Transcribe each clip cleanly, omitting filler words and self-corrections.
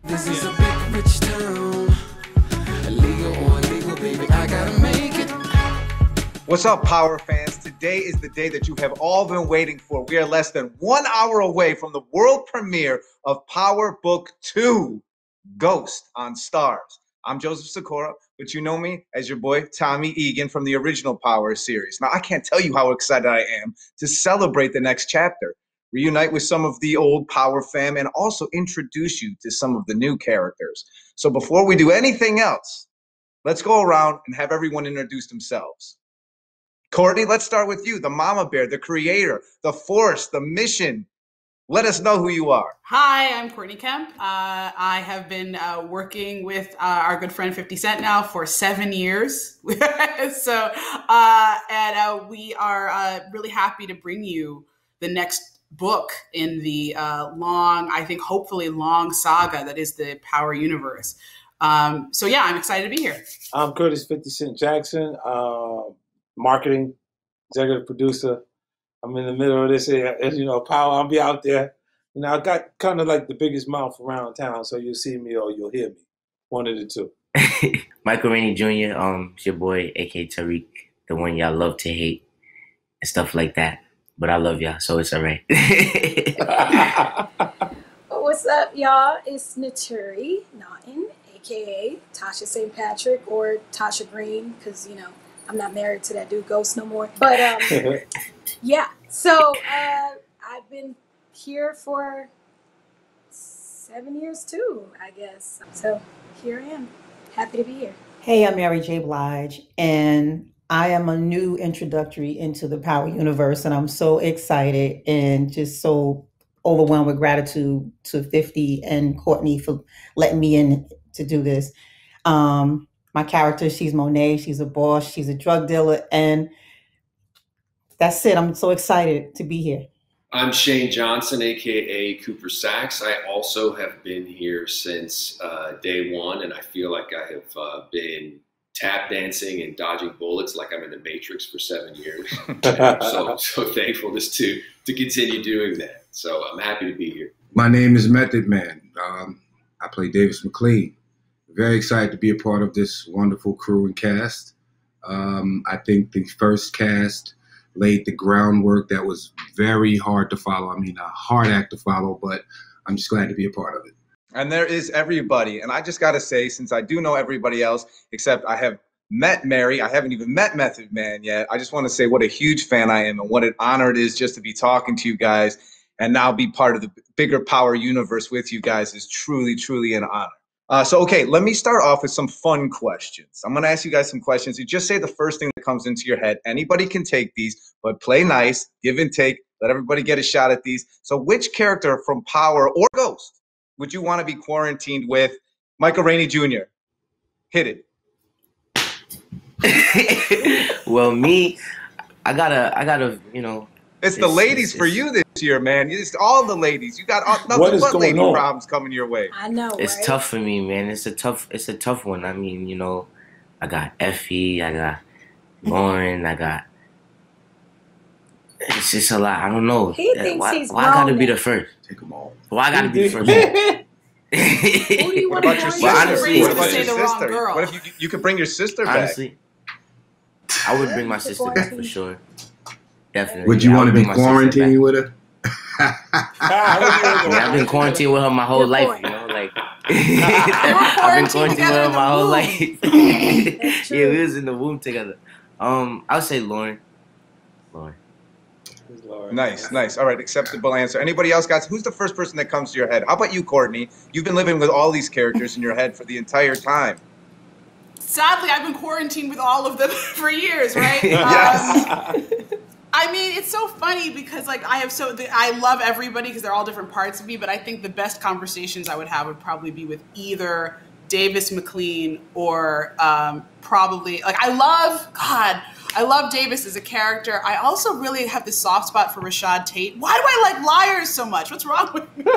This is a big rich town. Illegal or illegal, baby, I gotta make it. What's up, Power fans? Today is the day that you have all been waiting for. We are less than 1 hour away from the world premiere of Power Book 2, Ghost on Starz. I'm Joseph Sikora, but you know me as your boy Tommy Egan from the original Power series. Now, I can't tell you how excited I am to celebrate the next chapter, reunite with some of the old Power fam, and also introduce you to some of the new characters. So before we do anything else, let's go around and have everyone introduce themselves. Courtney, let's start with you, the mama bear, the creator, the force, the mission. Let us know who you are. Hi, I'm Courtney Kemp. I have been working with our good friend 50 Cent now for 7 years. We are really happy to bring you the next book in the long, I think hopefully long saga that is the Power universe. I'm excited to be here. I'm Curtis 50 Cent Jackson, marketing, executive producer. I'm in the middle of this, as you know, Power. I'll be out there. You know, I got kind of like the biggest mouth around town, so you'll see me or you'll hear me. One of the two. Michael Rainey Jr., it's your boy, a.k.a. Tariq, the one y'all love to hate and stuff like that. But I love y'all, so it's all right. What's up, y'all? It's Naturi Naughton, a.k.a. Tasha St. Patrick or Tasha Green, because, you know, I'm not married to that dude Ghost no more. But, yeah. So, I've been here for 7 years, too, I guess. So, here I am. Happy to be here. Hey, I'm Mary J. Blige, and I am a new introductory into the Power universe, and I'm so excited and just so overwhelmed with gratitude to 50 and Courtney for letting me in to do this. My character, she's Monet. She's a boss. She's a drug dealer. And that's it. I'm so excited to be here. I'm Shane Johnson, a.k.a. Cooper Sachs. I also have been here since day one, and I feel like I have been tap dancing and dodging bullets like I'm in the Matrix for 7 years. so thankful just to continue doing that. So I'm happy to be here. My name is Method Man. I play Davis McLean. Very excited to be a part of this wonderful crew and cast. I think the first cast laid the groundwork that was very hard to follow. I mean, a hard act to follow, but I'm just glad to be a part of it. And there is everybody. And I just got to say, since I do know everybody else, except I have met Mary, I haven't even met Method Man yet. I just want to say what a huge fan I am and what an honor it is just to be talking to you guys and now be part of the bigger Power universe with you guys is truly, truly an honor. Okay, let me start off with some fun questions. I'm going to ask you guys some questions. You just say the first thing that comes into your head. Anybody can take these, but play nice, give and take. Let everybody get a shot at these. So which character from Power or Ghost would you want to be quarantined with? Michael Rainey Jr. Hit it. Well, me, I gotta, you know. It's the ladies for you this year, man. It's all the ladies. You got nothing but lady problems coming your way. I know, It's right? tough for me, man. It's a tough one. I mean, you know, I got Effie, I got Lauren, it's just a lot. I don't know. He thinks he's why I gotta be the first? Take them all. Why I gotta be the first? Who do you want to sister? bring? Honestly, What about say your the wrong sister? girl. What if you could bring your sister back? Honestly, I would bring my sister back for sure. Definitely. Would you want to be quarantined with her? I've been quarantined with her my whole life, you know, like I've been quarantined with her my whole life. Yeah, we was in the womb together. I would say Lauren. Nice. All right, acceptable answer. Anybody else, guys? Who's the first person that comes to your head? How about you, Courtney? You've been living with all these characters in your head for the entire time. Sadly, I've been quarantined with all of them for years, right? Yes. I mean, it's so funny because like I love everybody because they're all different parts of me, but I think the best conversations I would have would probably be with either Davis McLean or probably like I love Davis as a character. I also really have this soft spot for Rashad Tate. Why do I like liars so much? What's wrong with me?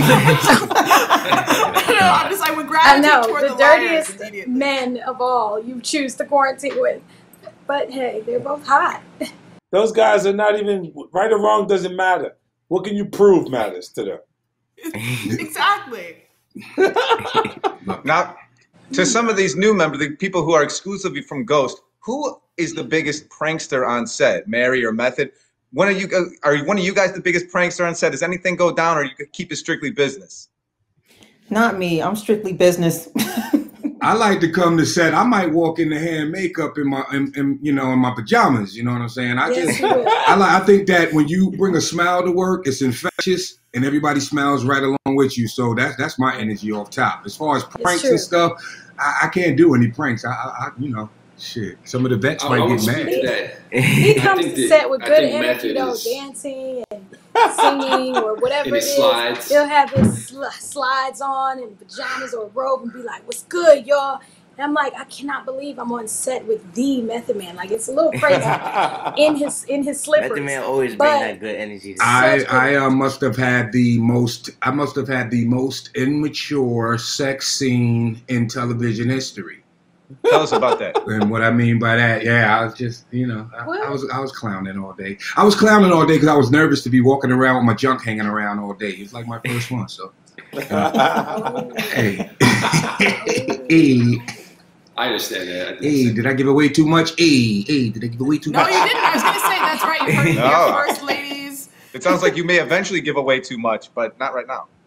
I would gravitate toward the dirtiest men of all you choose to quarantine with. But hey, they're both hot. Those guys are not even, right or wrong doesn't matter. What can you prove matters to them? Exactly. Now, to some of these new members, the people who are exclusively from Ghost, who is the biggest prankster on set, Mary or Method? One of you guys the biggest prankster on set? Does anything go down, or you could keep it strictly business? Not me. I'm strictly business. I like to come to set. I might walk in the hair and makeup in my, in my pajamas. You know what I'm saying? I think that when you bring a smile to work, it's infectious, and everybody smiles right along with you. So that's my energy off top. As far as pranks and stuff, I can't do any pranks. Shit. Some of the vets might get mad. He comes to set with good energy, dancing and singing or whatever it is. Slides. He'll have his slides on and pajamas or a robe and be like, "What's good, y'all?" And I'm like, I cannot believe I'm on set with the Method Man. Like, it's a little crazy in his slippers. Method Man always bring that good energy. I must have had the most immature sex scene in television history. Tell us about that. And what I mean by that, I was just, I was clowning all day. I was clowning all day because I was nervous to be walking around with my junk hanging around all day. It was like my first one, so. Hey. I understand that. Hey, did I give away too much? Hey, did I give away too much? No, you didn't. I was going to say, that's right. You heard your first, ladies. It sounds like you may eventually give away too much, but not right now.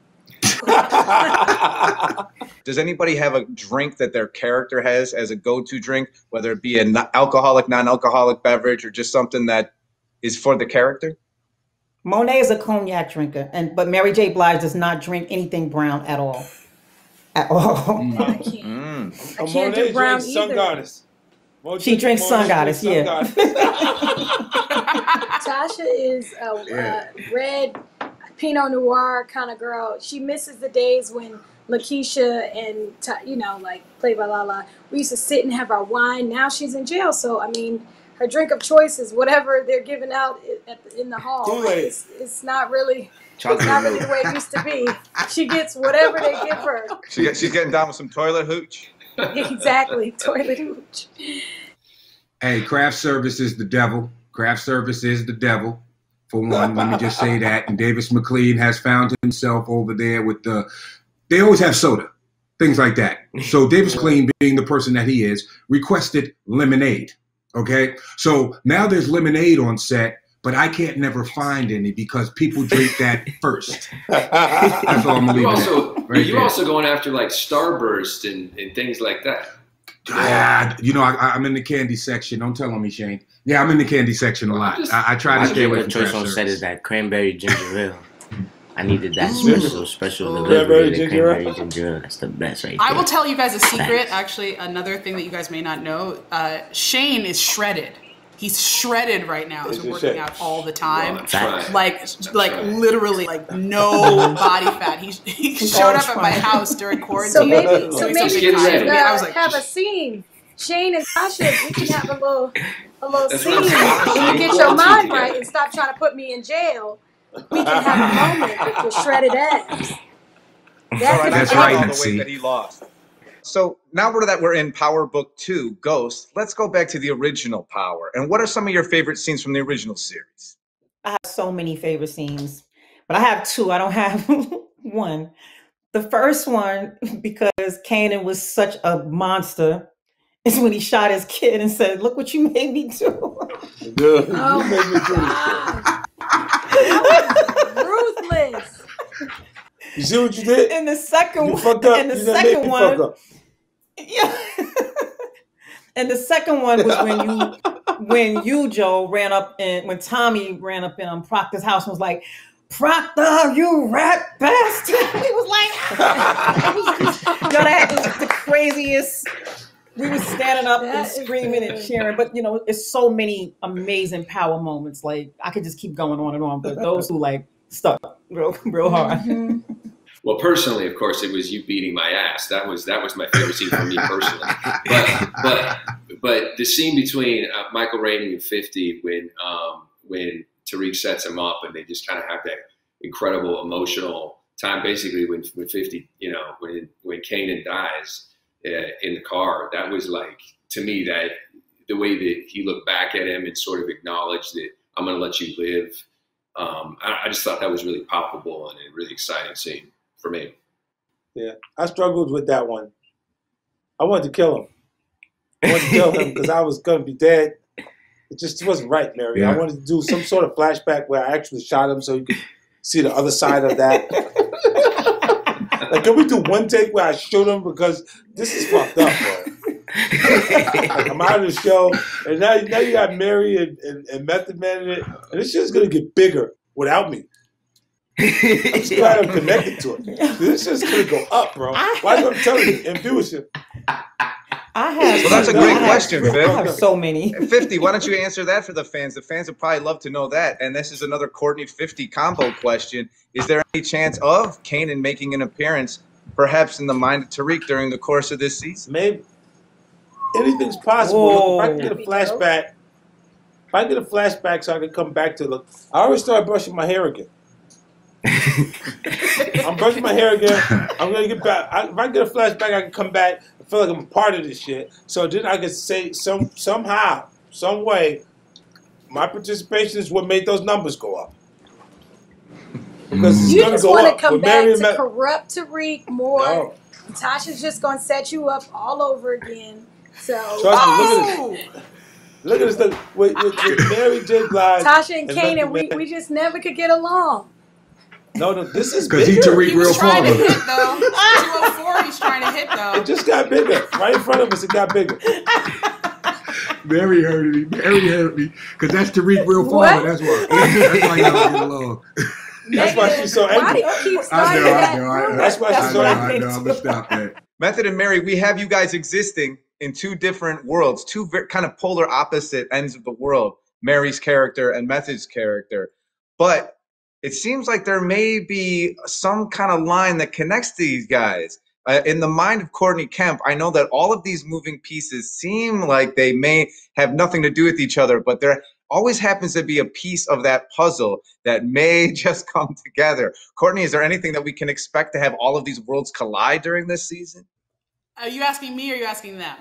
Does anybody have a drink that their character has as a go-to drink, whether it be an alcoholic, non-alcoholic beverage, or just something that is for the character? Monet is a cognac drinker, but Mary J. Blige does not drink anything brown at all. At all. I can't do brown either. Sun Goddess. She drinks Sun Goddess, yeah. Tasha is a red Pinot Noir kind of girl. She misses the days when Lakeisha and, Play by Lala, we used to sit and have our wine. Now she's in jail, so, her drink of choice is whatever they're giving out in the hall. It's not really... It's not really the way it used to be. She gets whatever they give her. She's getting down with some toilet hooch. Exactly, toilet hooch. Hey, craft service is the devil. Craft service is the devil. For one, let me just say that. And Davis MacLean has found himself over there with they always have soda, things like that. So Davis MacLean, being the person that he is, requested lemonade. Okay, so now there's lemonade on set. But I can't never find any because people drink that first. That's all I'm gonna leave You're also going after like Starburst and things like that. I'm in the candy section. Don't tell on me, Shane. Yeah, I'm in the candy section a lot. I try to stay away from choice on set is that cranberry ginger ale. I needed that special cranberry ginger ale. That's the best right there. I will tell you guys a secret. Actually, another thing that you guys may not know. Shane is shredded. He's shredded right now. He's working out all the time. Like literally, like no body fat. He showed up at my house during quarantine. So maybe we should have a scene. Shane and Tasha, we can have a little scene. When you get your mind right and stop trying to put me in jail, we can have a moment with your shredded abs. That's right. All the weight that he lost. So now that we're in Power Book 2, Ghost, let's go back to the original Power. And what are some of your favorite scenes from the original series? I have so many favorite scenes, but I have two. I don't have one. The first one, because Kanan was such a monster, is when he shot his kid and said, "Look what you made me do." Oh my God. That was ruthless. You see what you did? In the second one, yeah. And the second one was when you, Joe, ran up and when Tommy ran up in Proctor's house and was like, "Proctor, you rat bastard!" He was like, that was the craziest. We were standing up and screaming and cheering, but it's so many amazing power moments. Like I could just keep going on and on, but those who stuck real hard. Mm-hmm. Well, personally, of course, it was you beating my ass. That was my favorite scene for me personally. But the scene between Michael Rainey and 50 when Tariq sets him up and they just kind of have that incredible emotional time. Basically, when 50, when Kanan dies in the car, that was like, to me, that the way that he looked back at him and sort of acknowledged that I'm going to let you live. I just thought that was really palpable and a really exciting scene for me. Yeah, I struggled with that one. I wanted to kill him. I wanted to kill him because I was going to be dead. It just wasn't right, Mary. Yeah. I wanted to do some sort of flashback where I actually shot him so you could see the other side of that. Like, can we do one take where I shoot him? Because this is fucked up, bro. Like, I'm out of the show, and now you got Mary and Method Man in it, and this shit's going to get bigger without me. I'm just glad I'm connected to it. This shit's going to go up, bro. Why am I telling you? In viewership. I have. Well, that's a great question, I Viv. have so many. 50, why don't you answer that for the fans? The fans would probably love to know that. And this is another Courtney 50 combo question. Is there any chance of Kanan making an appearance, perhaps in the mind of Tariq during the course of this season? Maybe. Anything's possible. Look, if I can get a flashback, so I can come back to look. I always start brushing my hair again. I'm brushing my hair again. I'm gonna get back. If I get a flashback, I can come back. I feel like I'm a part of this shit. So then I can say somehow, some way, my participation is what made those numbers go up. Because it's You gonna just go want up. to come With back Mary to and corrupt Tariq more. No. Tasha's just gonna set you up all over again. So Trust me, look at this. Look, with Mary J. Blige. Tasha and Method Kanan, Man. we just never could get along. No, this is Because bigger. he Tariq He was real trying to father. hit though. 204. He's trying to hit though. It just got bigger. Right in front of us, it got bigger. Mary heard me. Mary heard me. Because that's Tariq real What? father. That's why. That's why y'all get along. That's why she's so Why angry. do you keep I starting know, that? I know, I know. That's why she's so I angry. know. I'm going to stop that. Method and Mary, we have you guys existing in two different worlds, two kind of polar opposite ends of the world, Mary's character and Method's character. But it seems like there may be some kind of line that connects these guys. In the mind of Courtney Kemp, I know that all of these moving pieces seem like they may have nothing to do with each other, but there always happens to be a piece of that puzzle that may just come together. Courtney, is there anything that we can expect to have all of these worlds collide during this season? Are you asking me or are you asking them?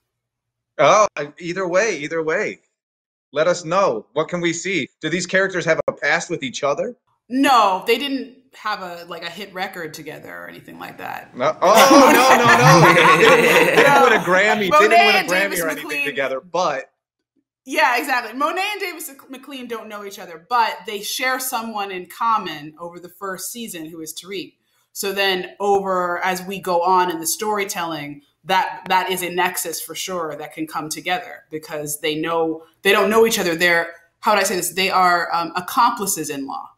Oh, either way. Let us know. What can we see? Do these characters have a past with each other? No, they didn't have a hit record together or anything like that. No. Oh, no. They didn't win a Grammy. Monet They didn't win a and Grammy Davis or anything McLean. together, but Yeah, exactly. Monet and Davis McLean don't know each other, but they share someone in common over the first season who is Tariq. So then as we go on in the storytelling, that is a nexus for sure that can come together because they don't know each other. They're, how would I say this? They are accomplices in law.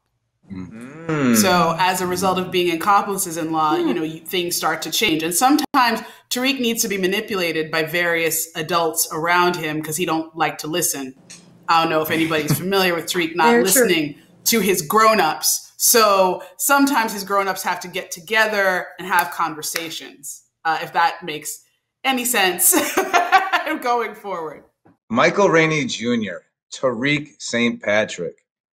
So as a result of being accomplices in law, things start to change. And sometimes Tariq needs to be manipulated by various adults around him because he don't like to listen. I don't know if anybody's familiar with Tariq not Very listening to his grown-ups. So sometimes his grown-ups have to get together and have conversations, if that makes any sense going forward. Michael Rainey Jr., Tariq St. Patrick.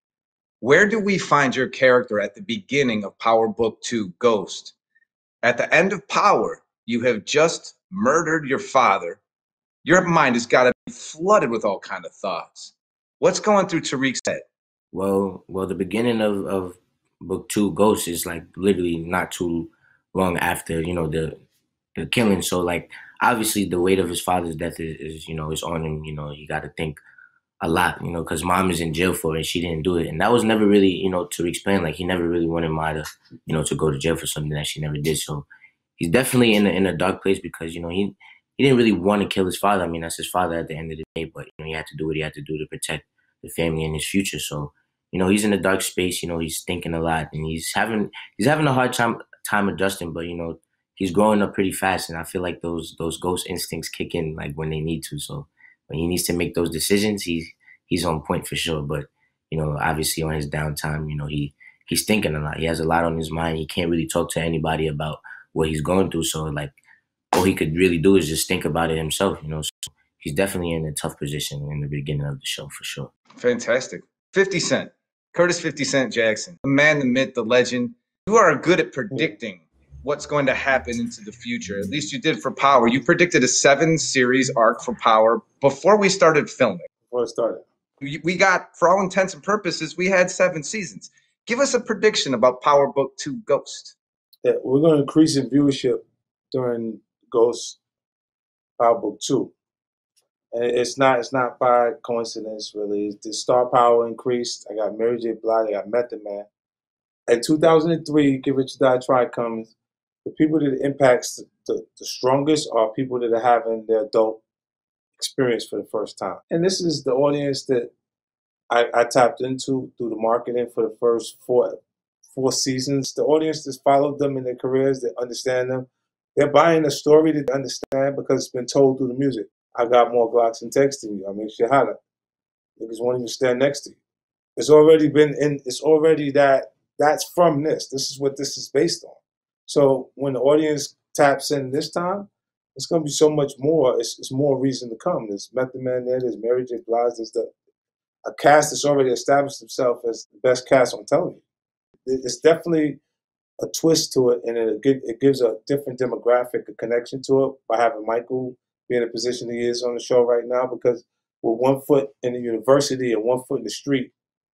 Where do we find your character at the beginning of Power Book 2, Ghost? At the end of Power, you have just murdered your father. Your mind has got to be flooded with all kinds of thoughts. What's going through Tariq's head? Well, the beginning of Book 2, Ghost, is like literally not too long after, the killing. So like, obviously the weight of his father's death is on him. You got to think a lot, because mom is in jail for it and she didn't do it. And that was never really, Tariq's plan. Like, he never really wanted Ma to, to go to jail for something that she never did. So he's definitely in a dark place because, he didn't really want to kill his father. I mean, that's his father at the end of the day, but, he had to do what he had to do to protect the family and his future. So, he's in a dark space, he's thinking a lot and he's having a hard time adjusting, but, he's growing up pretty fast. And I feel like those ghost instincts kick in like when they need to. So when he needs to make those decisions, he's on point for sure. But, obviously on his downtime, he's thinking a lot. He has a lot on his mind. He can't really talk to anybody about what he's going through. So like all he could really do is just think about it himself, So he's definitely in a tough position in the beginning of the show for sure. Fantastic. 50 Cent, Curtis 50 Cent Jackson, the man, the myth, the legend. You are good at predicting what's going to happen into the future. At least you did for Power. You predicted a 7-series arc for Power before we started filming. Before it started. We got, for all intents and purposes, we had 7 seasons. Give us a prediction about Power Book 2, Ghost. we're going to increase in viewership during Ghost Power Book 2. And it's not by coincidence, really. The star power increased. I got Mary J. Blige, I got Method Man. In 2003, Get Rich or Die Trying comes. The people that it impacts the strongest are people that are having their adult experience for the first time. And this is the audience that I tapped into through the marketing for the first four seasons. The audience that's followed them in their careers, that understand them. They're buying a story that they understand because it's been told through the music. I got more Glocks and texting you. I make shit hotter. Niggas won't even stand next to you. It's already that's from this. This is what this is based on. So when the audience taps in this time, it's going to be so much more. It's more reason to come. There's Method Man there. There's Mary J. Blige. There's a cast that's already established itself as the best cast on television. It's definitely a twist to it, and it gives a different demographic, a connection to it by having Michael be in the position he is on the show right now, because with one foot in the university and one foot in the street,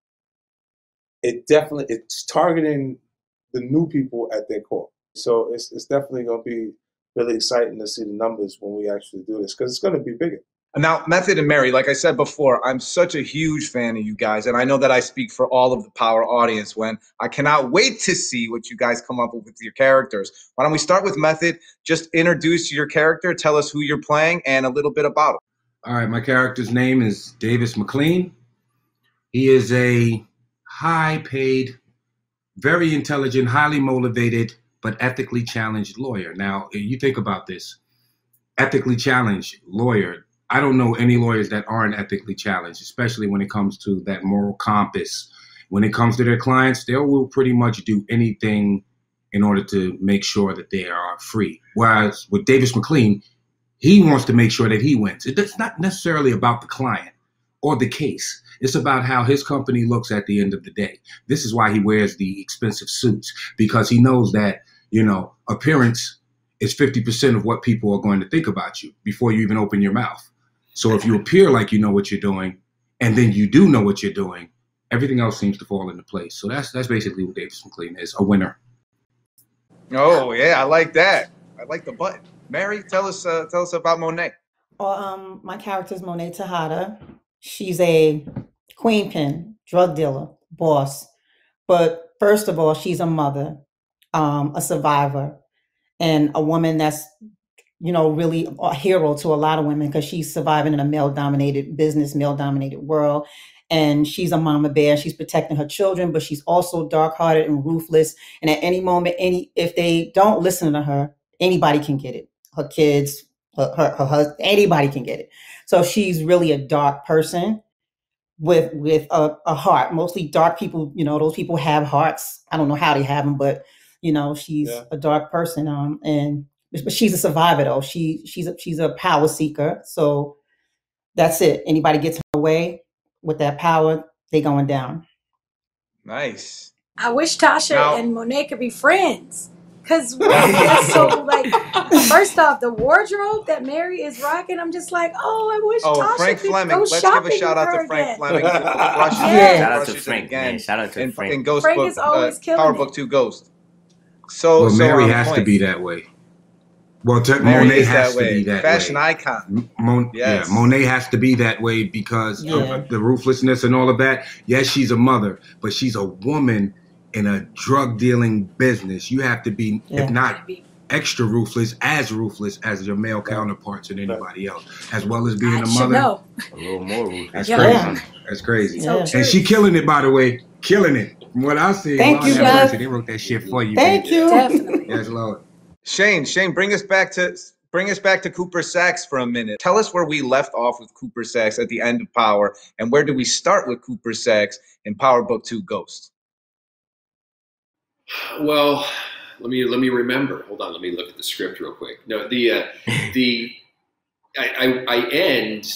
it's targeting the new people at their core. So it's definitely going to be really exciting to see the numbers when we actually do this, because it's going to be bigger. Now, Method and Mary, like I said before, I'm such a huge fan of you guys, and I know that I speak for all of the Power audience when I cannot wait to see what you guys come up with your characters. Why don't we start with Method? Just introduce your character, tell us who you're playing, and a little bit about him. All right, my character's name is Davis McLean. He is a high-paid, very intelligent, highly motivated, but ethically challenged lawyer. Now, you think about this. Ethically challenged lawyer. I don't know any lawyers that aren't ethically challenged, especially when it comes to that moral compass. When it comes to their clients, they will pretty much do anything in order to make sure that they are free. Whereas with Davis McLean, he wants to make sure that he wins. It's not necessarily about the client or the case. It's about how his company looks at the end of the day. This is why he wears the expensive suits, because he knows that, appearance is 50% of what people are going to think about you before you even open your mouth. So if you appear like you know what you're doing, and then you do know what you're doing, everything else seems to fall into place. So that's basically what Davis McLean is, a winner. Oh yeah, I like that. I like the button. Mary, tell us about Monet. Well, my character is Monet Tejada. She's a queen pin, drug dealer, boss. But first of all, she's a mother, a survivor, and a woman that's really a hero to a lot of women, because she's surviving in a male-dominated business, male-dominated world. And she's a mama bear. She's protecting her children, but she's also dark-hearted and ruthless. And at any moment, if they don't listen to her, anybody can get it. Her kids, her husband, anybody can get it. So she's really a dark person with a heart. Mostly dark people, those people have hearts. I don't know how they have them, but she's a dark person. But she's a survivor, though. She's a power seeker. So that's it. Anybody gets in her way with that power, they going down. Nice. I wish Tasha and Monet could be friends. Because that's so, first off, the wardrobe that Mary is rocking, I'm just like, I wish Tasha Frank could Fleming. go Let's give shopping a shout out to with her Frank again. Fleming. Shout out to Frank, man. Shout out to Frank. In Ghost Frank Book, is always killing Power it. Book 2 Ghost. So Mary on has point. to be that way. Well, Mary Monet is has that to way. be that Fashion way. icon. Yeah, Monet has to be that way because of the ruthlessness and all of that. Yes, she's a mother, but she's a woman in a drug dealing business. You have to be, if not extra ruthless as your male counterparts and anybody else, as well as being a mother. Know. A little more ruthless. That's crazy. That's crazy. So And she killing it, by the way. Killing it. From what I see, Thank you, guys. guys. They wrote that shit for you. Thank you. Definitely. Yes, Lord. Shane, bring us back to Cooper Saxe for a minute. Tell us where we left off with Cooper Saxe at the end of Power, and where do we start with Cooper Saxe in Power Book 2 Ghost? Well, let me remember. Hold on, let me look at the script real quick. No, I end,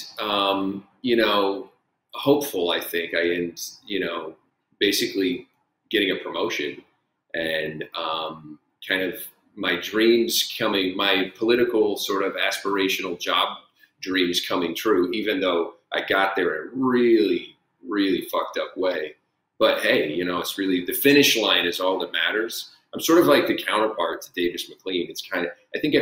hopeful. I think I end, basically getting a promotion and kind of my dreams coming, my political sort of aspirational job dreams coming true, even though I got there in a really, really fucked up way. But hey, it's really the finish line is all that matters. I'm sort of like the counterpart to Davis MacLean. It's kind of, I think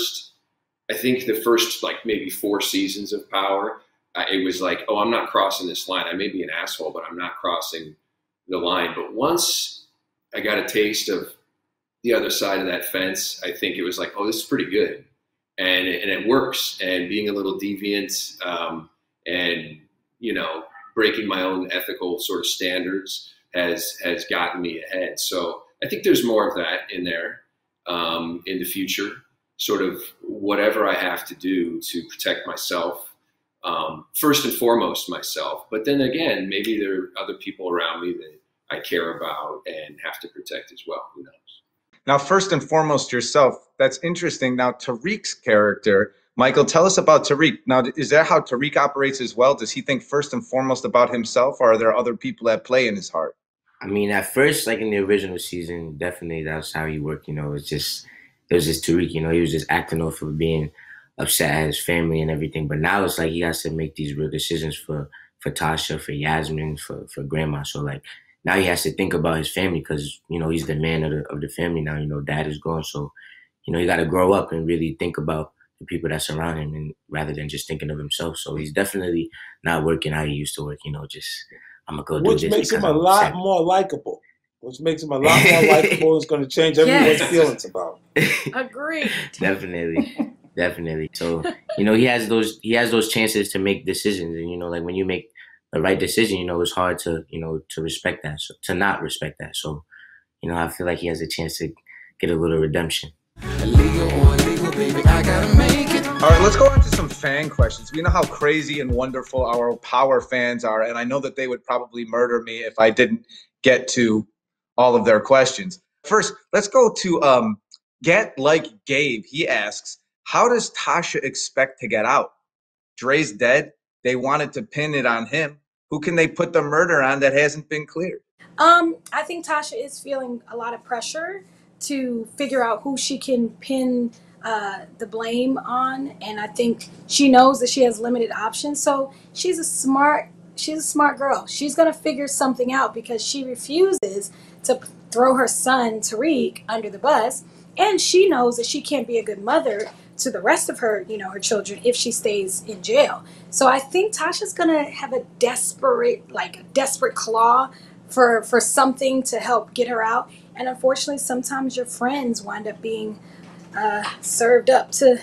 the first like maybe 4 seasons of Power, it was like, oh, I'm not crossing this line. I may be an asshole, but I'm not crossing the line. But once I got a taste of the other side of that fence, I think it was like, oh, this is pretty good. And it works. And being a little deviant and, you know, breaking my own ethical sort of standards has gotten me ahead. So I think there's more of that in there in the future, sort of whatever I have to do to protect myself, first and foremost myself. But then again, maybe there are other people around me that I care about and have to protect as well. Who knows? Now, first and foremost yourself. That's interesting. Now, Tariq's character, Michael, tell us about Tariq. Now, is that how Tariq operates as well? Does he think first and foremost about himself, or are there other people at play in his heart? I mean, at first, like in the original season, definitely that's how he worked. You know, it was just Tariq. You know, he was just acting off of being upset at his family and everything. But now it's like he has to make these real decisions for Tasha, for Yasmin, for Grandma. So like now he has to think about his family because, you know, he's the man of the family now. You know, dad is gone. So, you know, he got to grow up and really think about the people that surround him and rather than just thinking of himself. So he's definitely not working how he used to work, you know, just I'm going to go do this. Which makes him a lot more likable. Which makes him a lot more likable. It's going to change everyone's feelings about him. Agreed. Definitely. So, you know, he has those chances to make decisions. And, you know, like when you make the right decision, you know, it's hard to, you know, to respect that, so, to not respect that. So, you know, I feel like he has a chance to get a little redemption. Illegal or illegal, baby, I gotta make it. All right, let's go on to some fan questions. We know how crazy and wonderful our Power fans are, and I know that they would probably murder me if I didn't get to all of their questions. First, let's go to Get Like Gabe. He asks, how does Tasha expect to get out? Dre's dead. They wanted to pin it on him. Who can they put the murder on that hasn't been cleared? I think Tasha is feeling a lot of pressure to figure out who she can pin the blame on, and I think she knows that she has limited options. So she's a smart girl. She's gonna figure something out because she refuses to throw her son Tariq under the bus, and she knows that she can't be a good mother to the rest of her, you know, her children if she stays in jail. So I think Tasha's gonna have a desperate claw for something to help get her out. And unfortunately, sometimes your friends wind up being served up to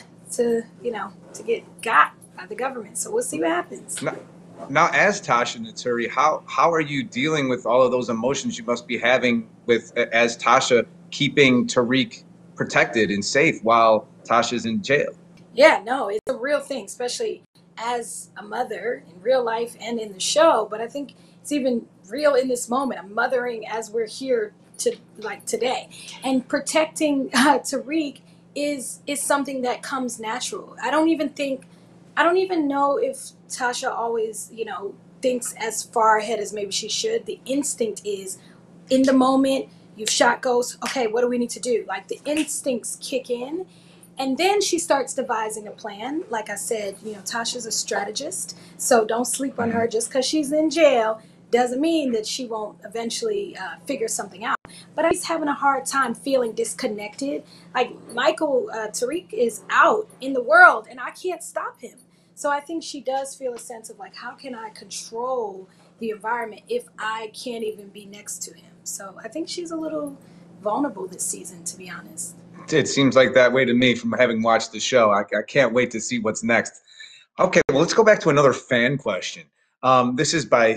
get got by the government. So we'll see what happens. Now, as Tasha Naturi, how are you dealing with all of those emotions you must be having with as Tasha keeping Tariq protected and safe while Tasha's in jail? Yeah, no, it's a real thing, especially as a mother in real life and in the show. But I think it's even real in this moment. I'm mothering as we're here today, and protecting Tariq is something that comes natural. I don't even know if Tasha always, you know, thinks as far ahead as maybe she should. The instinct is in the moment. You've shot Ghost. Okay, what do we need to do? Like the instincts kick in, and then she starts devising a plan. Like I said, you know, Tasha's a strategist, so don't sleep on her. Just because she's in jail doesn't mean that she won't eventually figure something out. But I'm having a hard time feeling disconnected. Like Michael, Tariq is out in the world and I can't stop him. So I think she does feel a sense of like, how can I control the environment if I can't even be next to him? So I think she's a little vulnerable this season, to be honest. It seems like that way to me from having watched the show. I can't wait to see what's next. Okay, well, let's go back to another fan question. This is by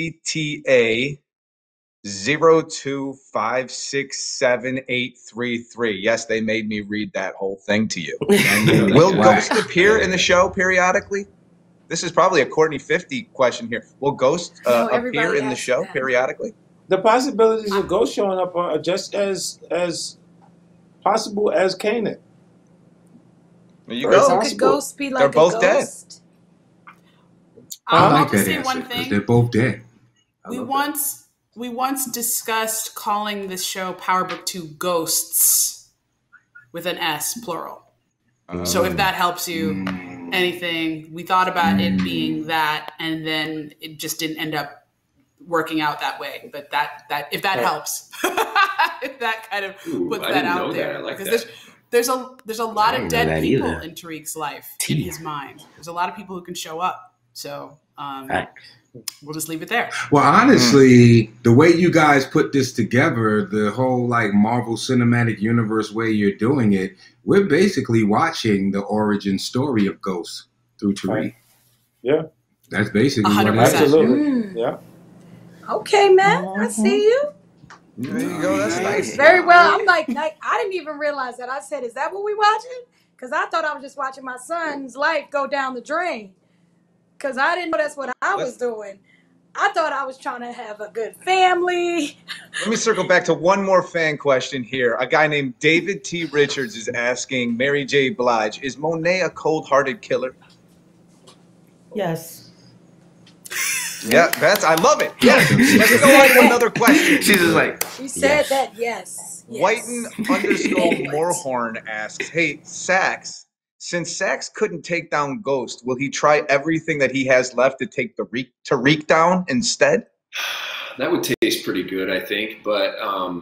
CTA 02567833. Yes, they made me read that whole thing to you. And will Ghost appear in the show periodically? This is probably a Courtney 50 question here. Will Ghost appear in the show periodically? The possibilities of Ghost showing up are just as possible as Kanan. There you go. So could Ghost be like They're both dead. I'll just say one thing. They're both dead. We once discussed calling this show Power Book 2 Ghosts with an S, plural. So if that helps you anything, we thought about it being that, and then it just didn't end up working out that way. But that if that helps, if that kind of puts I that didn't out know there, that. I like because that. there's a lot of dead people either. in Tariq's life, in his mind. There's a lot of people who can show up. So we'll just leave it there. Well, honestly, the way you guys put this together, the whole like Marvel Cinematic Universe way you're doing it, we're basically watching the origin story of Ghost through Tariq. Right. Yeah. That's basically what it 100%. is. Absolutely. Yeah. Okay, man. I see you. There you go. That's nice. Very well. I'm like, I didn't even realize that. I said, is that what we watching? Because I thought I was just watching my son's life go down the drain. Because I didn't know that's what I was doing. I thought I was trying to have a good family. Let me circle back to one more fan question here. A guy named David T. Richards is asking Mary J. Blige, is Monet a cold-hearted killer? Yes. Yeah, I love it. Yes. Let's go on to another question. She's just like, She said that, yes. Whiten _. Morehorn asks, hey, Sax, since Sax couldn't take down Ghost, will he try everything that he has left to take Tariq down instead? That would taste pretty good, I think. But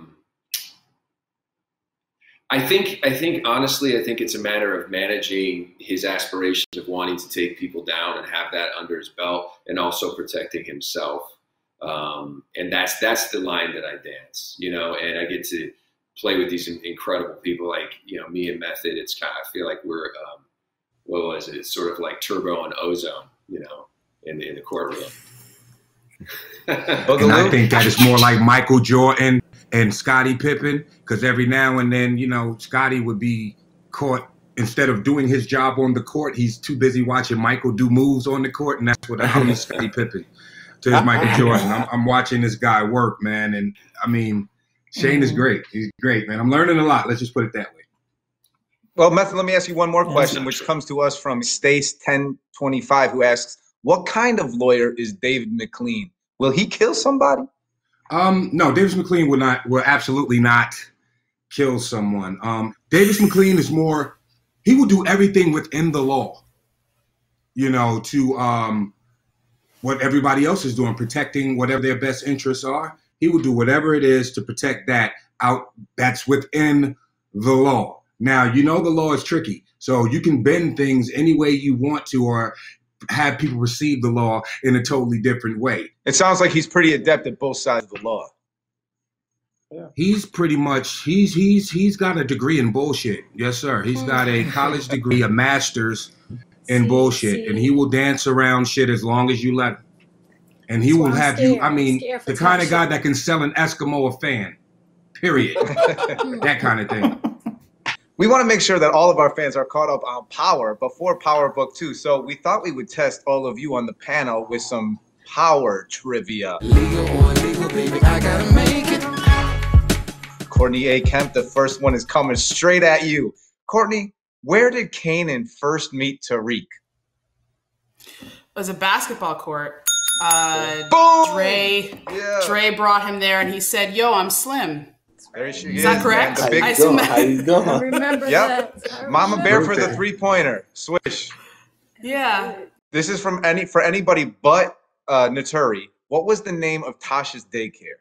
I think honestly, I think it's a matter of managing his aspirations of wanting to take people down and have that under his belt, and also protecting himself. And that's the line that I dance, and I get to play with these incredible people like, me and Method. It's kind of, I feel like we're, what was it? It's sort of like Turbo and Ozone, in the courtroom. And I think that is more like Michael Jordan and Scottie Pippen, because every now and then, Scottie would be caught, instead of doing his job on the court, he's too busy watching Michael do moves on the court, and that's what I'm Scottie Pippen to his Michael Jordan. I'm watching this guy work, man, and I mean, Shane is great. He's great, man. I'm learning a lot. Let's just put it that way. Well, Method, let me ask you one more question, which comes to us from Stace1025, who asks, what kind of lawyer is David McLean? Will he kill somebody? No, Davis McLean will absolutely not kill someone. Davis McLean is more, he will do everything within the law, to what everybody else is doing, protecting whatever their best interests are. He will do whatever it is to protect that's within the law. Now, the law is tricky, so you can bend things any way you want to, or have people receive the law in a totally different way. It sounds like he's pretty adept at both sides of the law. Yeah. He's pretty much, he's got a degree in bullshit. Yes, sir. He's got a college degree, a master's in bullshit, and he will dance around shit as long as you let him. And he will have you, the kind of guy that can sell an Eskimo a fan, period. That kind of thing. We want to make sure that all of our fans are caught up on Power before Power Book 2. So we thought we would test all of you on the panel with some Power trivia. Legal or illegal, baby, I gotta make it. Courtney A. Kemp, the first one is coming straight at you. Courtney, where did Kanan first meet Tariq? It was a basketball court. Boom! Dre brought him there, and he said, "Yo, I'm Slim." There she is that correct? Man, I assume How you doing? I remember that. Mama Bear for the three-pointer. Swish. Yeah. This is for anybody but Naturi. What was the name of Tasha's daycare?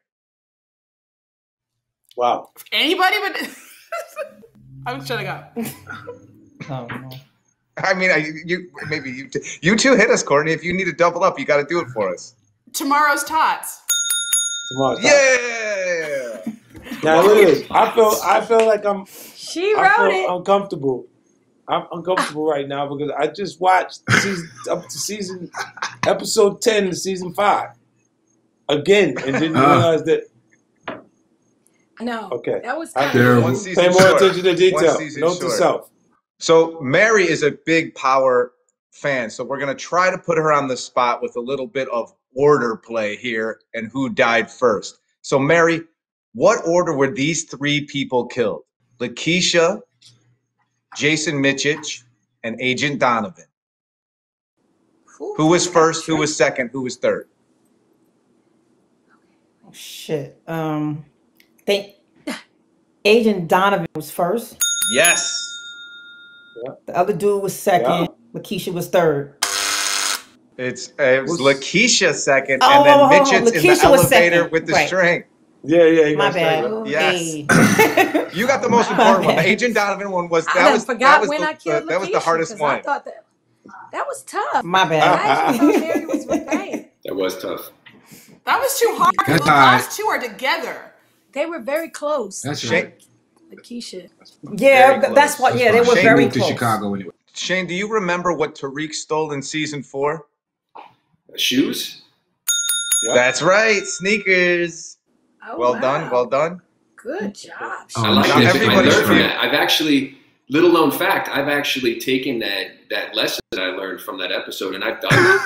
Wow. Anybody but I'm shutting up. Oh, no. I mean, you two hit us, Courtney. If you need to double up, you got to do it for us. Tomorrow's Tots. Yeah. Now look at this. I feel like She wrote it. uncomfortable. I'm uncomfortable right now because I just watched episode 10 to season 5 again and didn't realize that. No. Okay. That was One Pay more attention to detail. Note to self. So Mary is a big Power fan, so we're gonna try to put her on the spot with a little bit of order play here and who died first. So Mary, what order were these three people killed? Lakeisha, Jason Michich, and Agent Donovan. Who was first? Who was second? Who was third? Oh, shit. Think Agent Donovan was first. Yes. The other dude was second. Yeah. Lakeisha was third. It was Lakeisha second, Oh, and then oh, oh, Midget's in the Lakeisha was elevator second. with the Right. string. Yeah, you My got straight bad. up. Yes. You got the most important one. The bad. Agent Donovan one was I forgot when I killed that was the Lakeisha, hardest 'cause I one. thought that was tough. My I bad. actually thought Mary was right. That was tough. That was too hard. That's The all right. last two are together. They were very close. That's Shane, right. Lakeisha. Yeah, Very that's close. what. Yeah, they were Shane very moved to close. Chicago anyway. Shane, do you remember what Tariq stole in season 4? Shoes? Yep. That's right, sneakers. Oh, Well wow. done, well done. Good job. Oh, I like Not it. I everybody learned should from be- that. I've actually, little known fact, I've actually taken that lesson that I learned from that episode, and I've done it.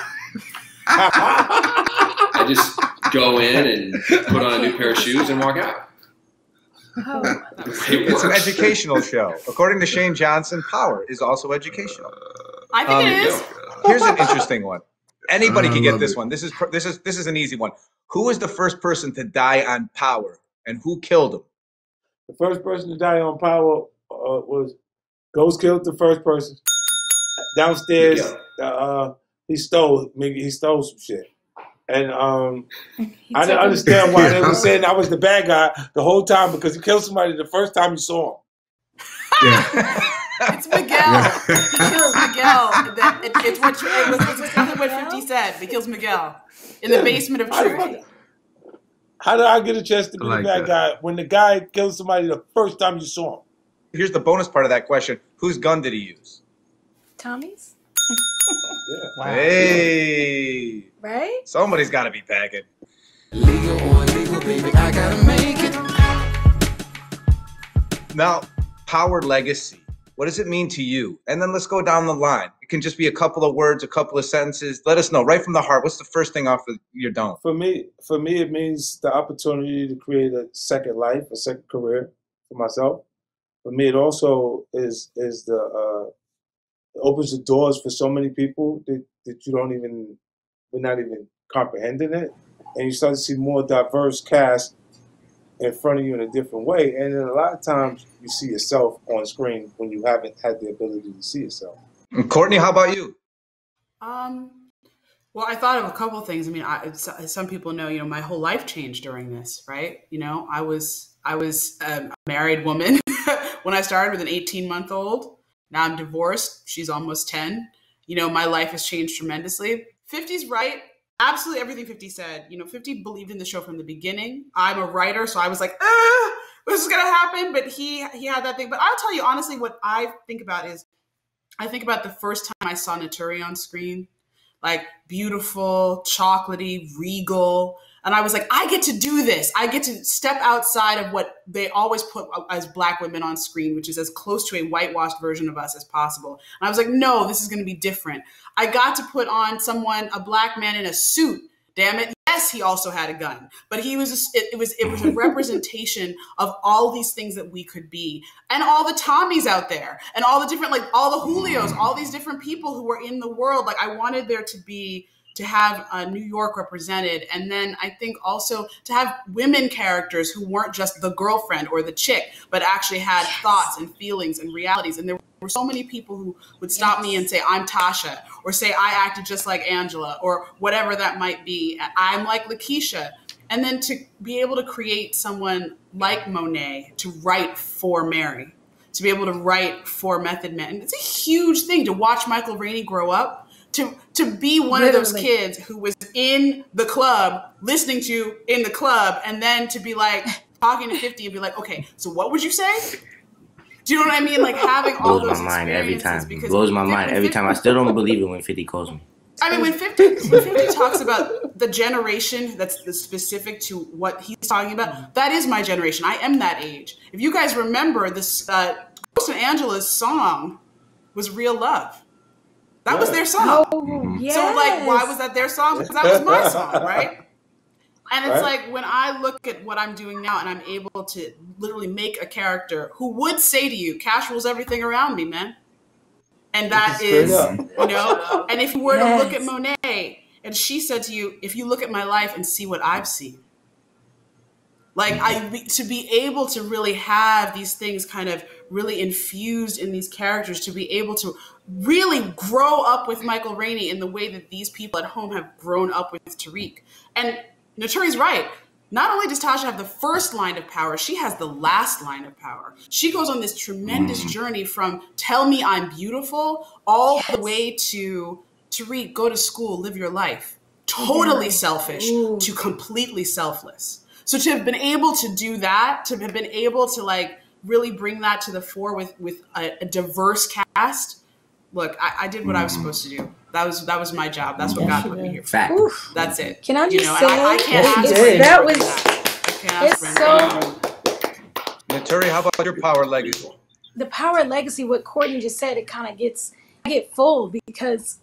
I just go in and put on a new pair of shoes and walk out. Oh, It It's an works. educational show. According to Shane Johnson, power is also educational. I think Um, it is. Here's an interesting one. Anybody I can get love this it. one. This is an easy one. Who was the first person to die on Power, and who killed him? The first person to die on Power was Ghost killed the first person. Downstairs, he stole some shit. And I didn't understand why they were saying I was the bad guy the whole time, because he killed somebody the first time you saw him. Yeah. It's Miguel. He kills Miguel. It's exactly what 50 said. He kills Miguel in the basement of Truth. How did I get a chance to be I like the bad that. guy when the guy killed somebody the first time you saw him? Here's the bonus part of that question. Whose gun did he use? Tommy's? Yeah. Wow. Hey. Right? Somebody's got to be packing. Legal or illegal, baby, I gotta make it. Now, Power Legacy. What does it mean to you? And then let's go down the line. It can just be a couple of words, a couple of sentences. Let us know right from the heart. What's the first thing off of your dome? For me, it means the opportunity to create a second life, a second career for myself. For me, it also is the it opens the doors for so many people that we're not even comprehending it, and you start to see more diverse cast in front of you in a different way. And then a lot of times you see yourself on screen when you haven't had the ability to see yourself. And Courtney, how about you? Well, I thought of a couple of things. I mean, as some people know, my whole life changed during this, right? I was a married woman when I started with an 18-month-old. Now I'm divorced. She's almost 10. My life has changed tremendously. 50's right. Absolutely everything 50 said. 50 believed in the show from the beginning. I'm a writer, so I was like, this is going to happen. But he had that thing. But I'll tell you, honestly, what I think about is, I think about the first time I saw Naturi on screen, like beautiful, chocolatey, regal. And I was like, I get to do this. I get to step outside of what they always put as Black women on screen, which is as close to a whitewashed version of us as possible. And I was like, no, this is going to be different. I got to put on a Black man in a suit. Damn it. Yes, he also had a gun, but it was a representation of all these things that we could be, and all the Tommies out there, and all the different, all the Julios, all these different people who were in the world. I wanted there to have New York represented. And then I think also to have women characters who weren't just the girlfriend or the chick, but actually had thoughts and feelings and realities. And there were so many people who would stop me and say, I'm Tasha, or say, I acted just like Angela, or whatever that might be. I'm like Lakeisha. And then to be able to create someone like Monet to write for Mary, to be able to write for Method Man. And it's a huge thing to watch Michael Rainey grow up, to be one of those kids who was in the club, listening to you in the club, and then to be talking to 50 and be like, okay, so what would you say? Do you know what I mean? Having all those blows my mind every time. because Blows my mind every time. I still don't believe it when 50 calls me. I mean, when 50 talks about the generation that's specific to what he's talking about, that is my generation. I am that age. If you guys remember, this Ghost and Angela's song was Real Love. That was their song. Oh, yes. So, why was that their song? Because that was my song, right? And it's when I look at what I'm doing now and I'm able to literally make a character who would say to you, cash rules everything around me, man. And that is, and if you were to look at Monet and she said to you, if you look at my life and see what I've seen, to be able to really have these things kind of really infused in these characters to be able to really grow up with Michael Rainey in the way that these people at home have grown up with Tariq. And Naturi's right. Not only does Tasha have the first line of power, she has the last line of power. She goes on this tremendous journey from tell me I'm beautiful all the way to Tariq, go to school, live your life. Totally selfish to completely selfless. So to have been able to do that, to have been able to like really bring that to the fore with a diverse cast, look, I did what I was supposed to do. That was my job. That's what God put me here for. Fact. That's it. Can I just say I can't ask for that anything was that. it's so Naturi, how about your power legacy? the power legacy. What Courtney just said, it kind of I get full because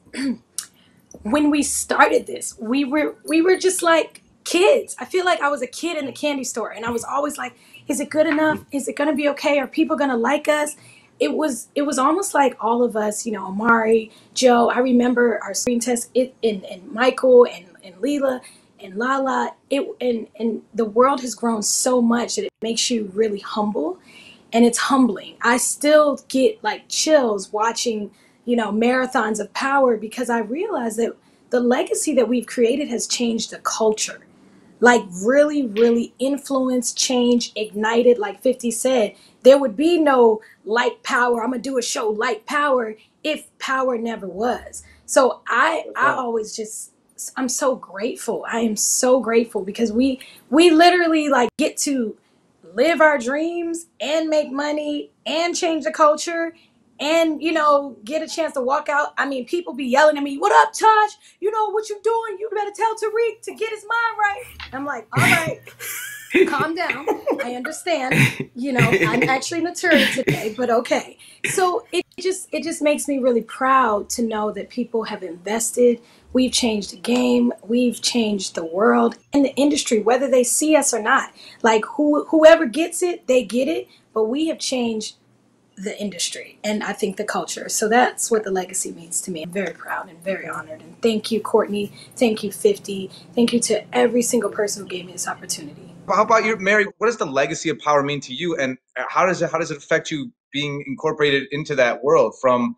when we started this, we were just like kids. I feel like I was a kid in the candy store, and I was always like, "Is it good enough? Is it going to be okay? Are people going to like us?" It was almost like all of us, Amari, Joe. I remember our screen test, and Michael and Leela and Lala. And the world has grown so much that it makes you really humble, and it's humbling. I still get like chills watching, marathons of Power because I realize that the legacy that we've created has changed the culture. Like really, really influenced, change, ignited, like 50 said. There would be no like Power. I'm going to do a show like Power if Power never was. So I always I'm so grateful. I am so grateful because we literally like get to live our dreams and make money and change the culture and, get a chance to walk out. I mean, people be yelling at me, "What up, Tosh? What you doing? You better tell Tariq to get his mind right." I'm like, all right, calm down. I understand. I'm actually Naturi today, but okay. So it just makes me really proud to know that people have invested. We've changed the game. We've changed the world and the industry, whether they see us or not. Like whoever gets it, they get it. But we have changed the industry and I think the culture. So that's what the legacy means to me. I'm very proud and very honored. And thank you, Courtney. Thank you, 50. Thank you to every single person who gave me this opportunity. How about you, Mary? What does the legacy of Power mean to you, and how does it affect you being incorporated into that world from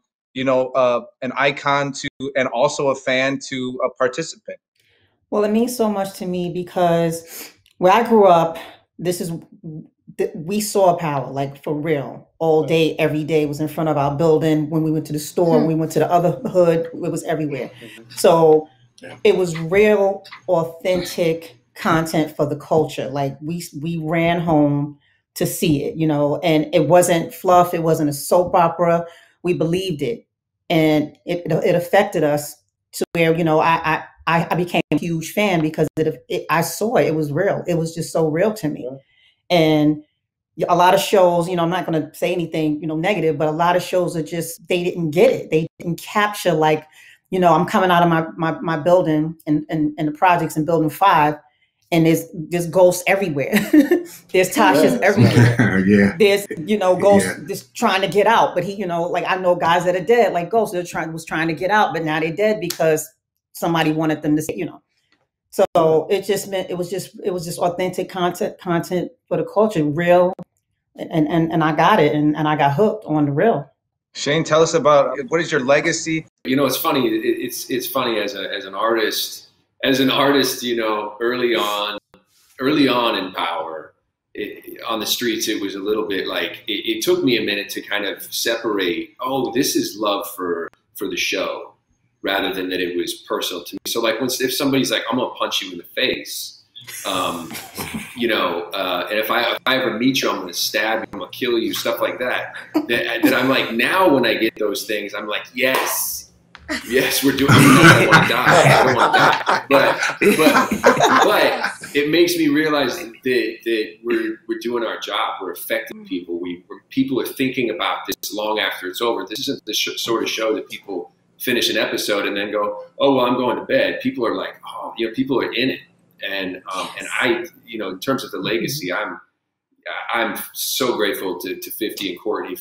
an icon to and also a fan to a participant? Well, it means so much to me because where I grew up, we saw Power, like for real, all day, every day. Was in front of our building. When we went to the store, when we went to the other hood, it was everywhere. So it was real, authentic content for the culture. Like we ran home to see it, and it wasn't fluff. It wasn't a soap opera. We believed it, and it affected us to where, I became a huge fan because I saw it. It was real. It was just so real to me. And a lot of shows, I'm not going to say anything, negative, but a lot of shows are just, they didn't get it. They didn't capture like, I'm coming out of my building and the projects in building 5, and there's ghosts everywhere. There's Tasha's everywhere. Yeah. There's, ghosts just trying to get out. But I know guys that are dead, like ghosts, was trying to get out, but now they're dead because somebody wanted them to say, So it just meant it was just authentic content for the culture, real, and I got it, and I got hooked on the real. Shane, tell us about what is your legacy? It's funny. It's funny as an artist. Early on in Power, on the streets, it was a little bit like it took me a minute to kind of separate. Oh, this is love for the show, rather than that it was personal to me. So like if somebody's like, "I'm gonna punch you in the face," and if I ever meet you, I'm gonna stab you, I'm gonna kill you, stuff like that. That I'm like, now when I get those things, I'm like, yes, we're doing. I don't want to die. But it makes me realize that we're doing our job. We're affecting people. People are thinking about this long after it's over. This isn't the sort of show that people finish an episode and then go, "Oh, well, I'm going to bed." People are like, "Oh, people are in it." And I, in terms of the legacy, I'm so grateful to 50 and Courtney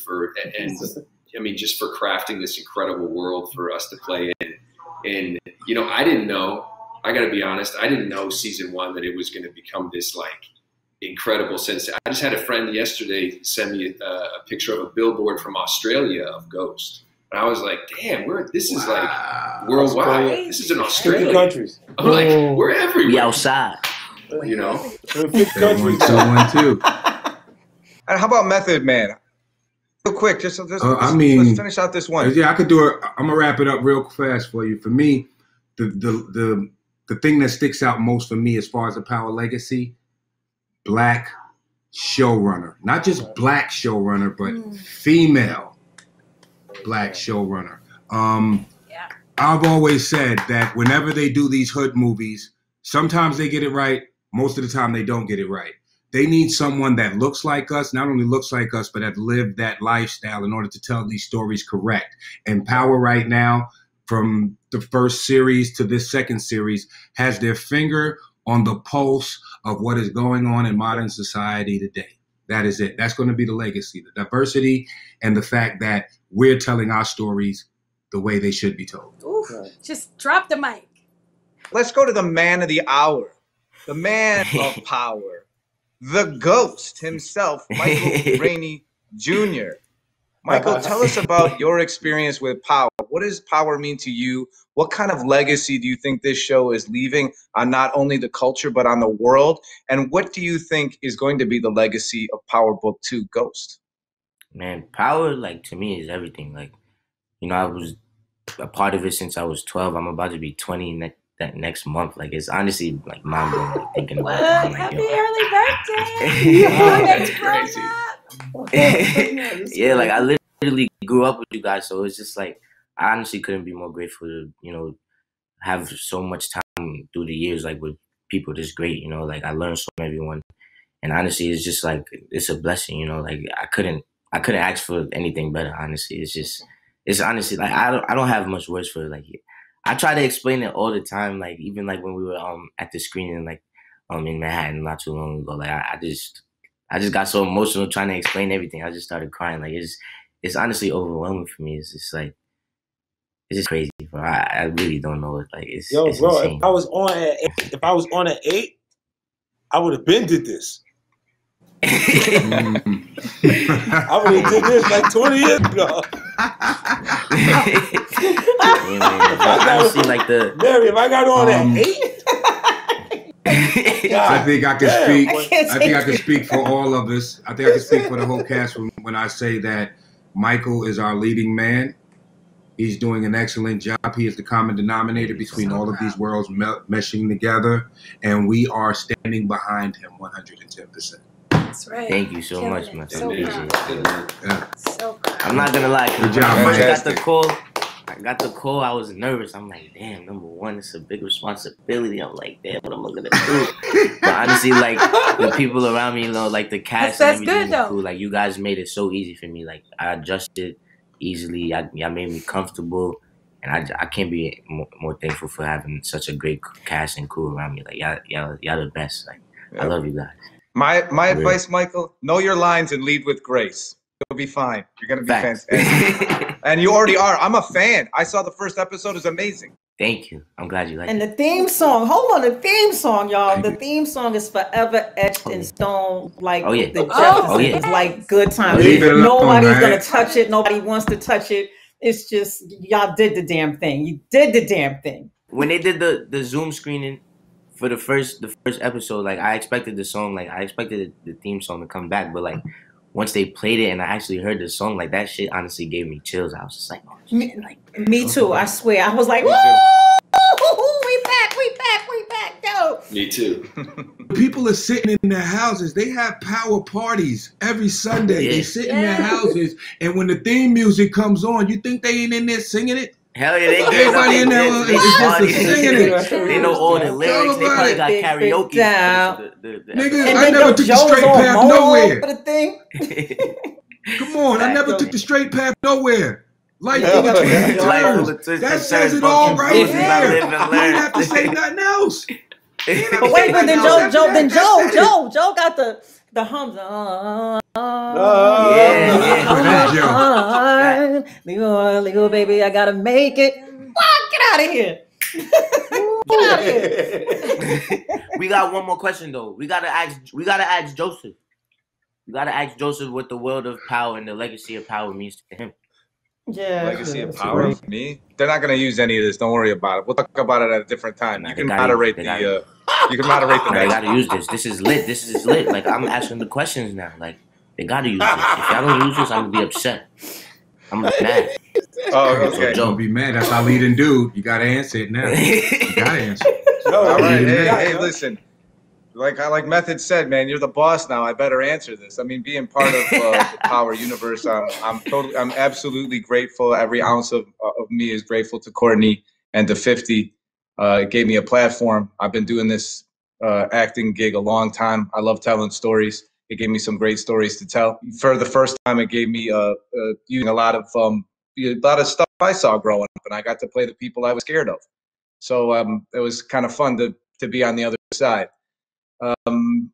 just for crafting this incredible world for us to play in. And I didn't know, I got to be honest, I didn't know season 1 that it was going to become this like incredible since. I just had a friend yesterday send me a picture of a billboard from Australia of Ghost. And I was like, damn, this is like worldwide. This is in 50 Australia. countries. I'm like, we're everywhere. We outside. You know? 50 countries. Too. And how about Method Man? Real quick, just let's finish out this one. Yeah, I could do it. I'm gonna wrap it up real fast for you. For me, the thing that sticks out most for me as far as the Power legacy, Black showrunner. Not just Black showrunner, but female Black showrunner. I've always said that whenever they do these hood movies, sometimes they get it right, most of the time they don't get it right. They need someone that looks like us, not only looks like us, but have lived that lifestyle in order to tell these stories correct. And Power right now, from the first series to this second series, has their finger on the pulse of what is going on in modern society today. That is it. That's going to be the legacy, the diversity, and the fact that we're telling our stories the way they should be told. Oof, just drop the mic. Let's go to the man of the hour, the man of power. The Ghost himself, Michael Rainey Jr. Michael, tell us about your experience with Power. What does Power mean to you? What kind of legacy do you think this show is leaving on not only the culture, but on the world? And what do you think is going to be the legacy of Power Book 2, Ghost? Man, Power, like, to me is everything. Like, you know, I was a part of it since I was 12. I'm about to be 20 that next month. Like, it's honestly like mind blowing, like, thinking about it. I'm like, Happy early birthday! Yeah, like, I literally grew up with you guys, so it's just like I honestly couldn't be more grateful to, you know, have so much time through the years, like, with people this great, you know, like, I learned so from everyone, and honestly, it's just like, it's a blessing, you know, like, I couldn't ask for anything better. Honestly, it's honestly like I don't have much words for it. Like, I try to explain it all the time, like, even like when we were at the screening, like, in Manhattan not too long ago. Like, I just got so emotional trying to explain everything. I just started crying. Like, it's honestly overwhelming for me. It's just like, it's just crazy, bro. I really don't know it. Like, it's bro. Insane. If I was on at 8, I would have been did this. I would have did this like 20 years ago. Honestly, like Mary, if I got on at 8, I think I can speak. I think I can speak for all of us. I think I can speak for the whole cast when I say that Michael is our leading man. He's doing an excellent job. He is the common denominator between all of these worlds meshing together, and we are standing behind him 110%. That's right. Thank you so much, man. So proud. So proud. I'm not gonna lie. Good job, when I man. got the call, I was nervous. I'm like, damn, number one, it's a big responsibility. I'm like, damn, what am I gonna do? But honestly, like, the people around me, you know, like the cast That's and everything good, was cool. Like, you guys made it so easy for me. Like, I adjusted easily. Y'all made me comfortable. And I can't be more thankful for having such a great cast and crew around me. Like, y'all the best. Like, I love you guys. My advice, Michael, know your lines and lead with grace. You'll be fine. You're going to be fantastic. And you already are. I'm a fan. I saw the first episode. It's amazing. Thank you. I'm glad you like it. And the theme song, hold on, the theme song, y'all. The theme song is forever etched in stone, like the Jeffersons, like Good Times. Nobody's going to touch it. Nobody wants to touch it. It's just, y'all did the damn thing. You did the damn thing. When they did the Zoom screening for the first episode, like, I expected the song, like, I expected the theme song to come back, but, like, once they played it and I actually heard the song, like, that shit honestly gave me chills. I was just like, oh, shit. Me too, I swear. I was like, woo! We back, yo. Me too. People are sitting in their houses. They have power parties every Sunday. Yeah. They sit in their houses, and when the theme music comes on, you think they ain't in there singing it? Hell yeah, they everybody in there is just singing it. They know all the lyrics. They probably got karaoke. Nigga, I never took the straight path nowhere. Come on, I never took the straight path nowhere. Life full of twists and turns. That says it all right there. You don't have to say nothing else. But wait, but then Joe got the hums. Legal baby, I gotta make it. Get out of here. We got one more question though. We gotta ask Joseph. We gotta ask Joseph what the world of power and the legacy of power means to him. Yeah. Legacy of power for me. They're not gonna use any of this. Don't worry about it. We'll talk about it at a different time. Nah, You can moderate the. You can moderate the. They gotta use this. This is lit. This is lit. Like I'm asking the questions now. Like they gotta use this. If y'all don't use this, I'm gonna be upset. I'm gonna be mad. Oh, okay. Don't be mad. That's our leading dude. You gotta answer it now. You gotta answer it. All right. Hey, listen. Like Method said, man, you're the boss now. I better answer this. I mean, being part of the Power universe, I'm absolutely grateful. Every ounce of me is grateful to Courtney and to 50. It gave me a platform. I've been doing this acting gig a long time. I love telling stories. It gave me some great stories to tell. For the first time, it gave me using a lot of stuff I saw growing up, and I got to play the people I was scared of. So it was kind of fun to be on the other side. I'm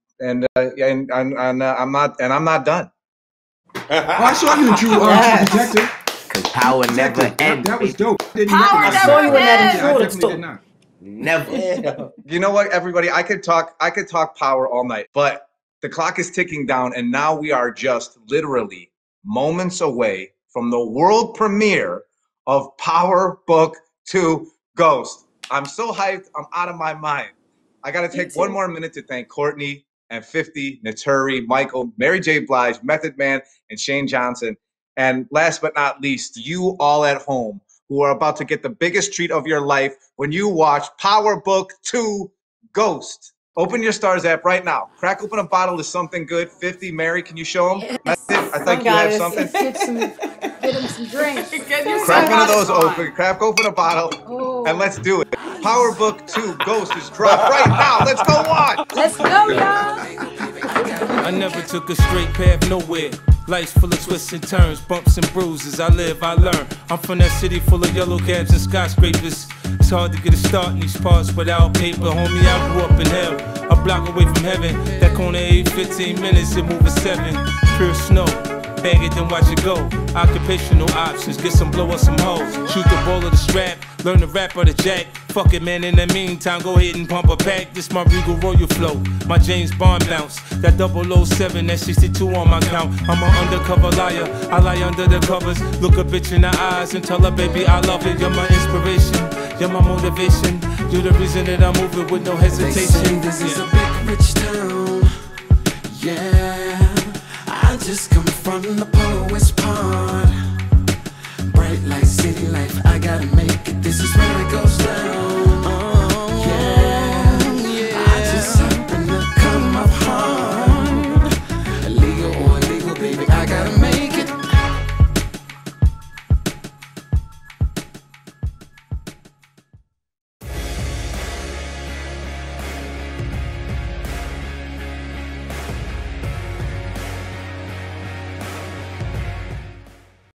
not done. I saw you in True Detective. Because power never ends. That was dope. Power never ends. Never. You know what, everybody? I could talk power all night, but the clock is ticking down, and now we are just literally moments away from the world premiere of Power Book 2 Ghost. I'm so hyped. I'm out of my mind. I got to take one more minute to thank Courtney and 50, Naturi, Michael, Mary J. Blige, Method Man, and Shane Johnson. And last but not least, you all at home who are about to get the biggest treat of your life when you watch Power Book 2 Ghost. Open your Stars app right now. Crack open a bottle of something good. 50, Mary, can you show them? Yes. Method, I think you have something. Get him some drinks. Crack one of those open. Crack open a bottle, and let's do it. Power Book 2 Ghost is dropped right now. Let's go on. Let's go, y'all. I never took a straight path nowhere. Life's full of twists and turns, bumps and bruises. I live, I learn. I'm from that city full of yellow cabs and skyscrapers. It's hard to get a start in these parts without paper. Homie, I grew up in hell, a block away from heaven. That corner every 15 minutes, it move a 7. Pure snow. Bag it, then watch it go. Occupational options, get some blow or some hoes. Shoot the ball of the strap, learn the rap or the jack. Fuck it, man, in the meantime, go ahead and pump a pack. This my Regal Royal flow, my James Bond bounce. That 007, that 62 on my count. I'm an undercover liar, I lie under the covers. Look a bitch in the eyes and tell her, baby, I love it. You're my inspiration, you're my motivation. You're the reason that I'm moving with no hesitation. They say this is a big rich town, yeah. I just come from the poet's pond.